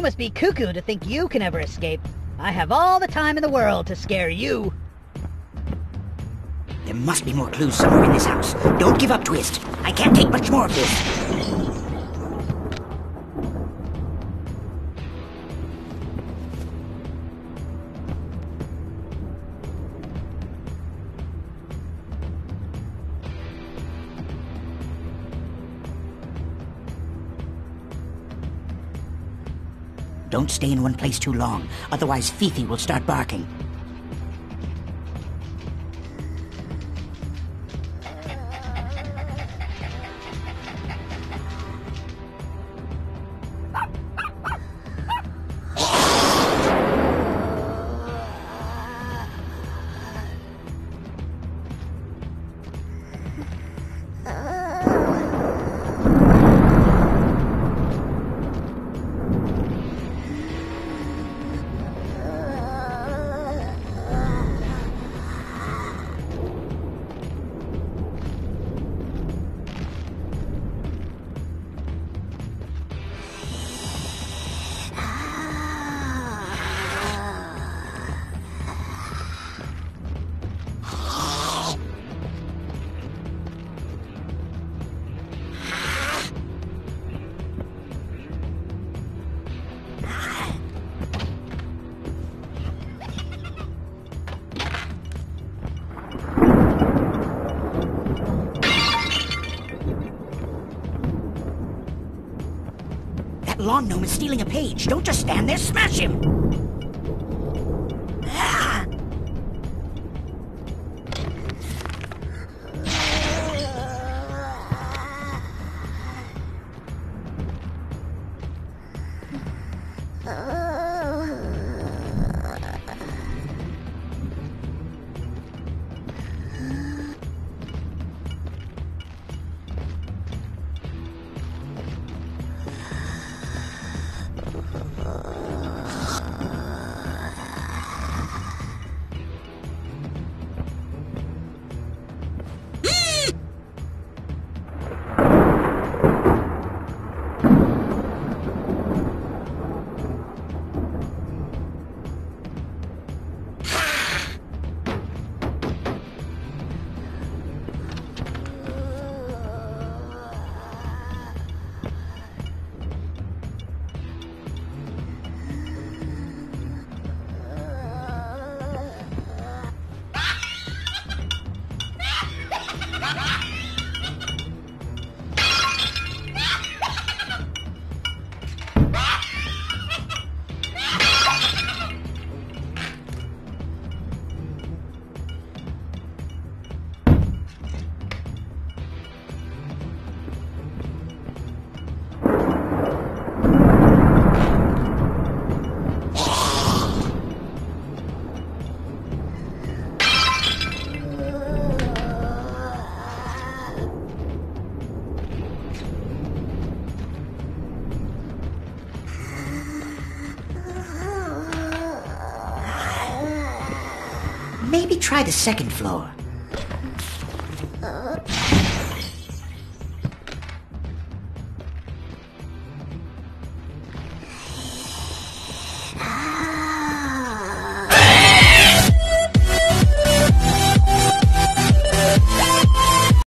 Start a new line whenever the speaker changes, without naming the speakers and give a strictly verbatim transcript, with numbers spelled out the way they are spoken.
You must be cuckoo to think you can ever escape. I have all the time in the world to scare you.
There must be more clues somewhere in this house. Don't give up, Twist. I can't take much more of this. Don't stay in one place too long, otherwise Fifi will start barking. Lawn gnome is stealing a page. Don't just stand there, smash him! Ah! Maybe try the second floor.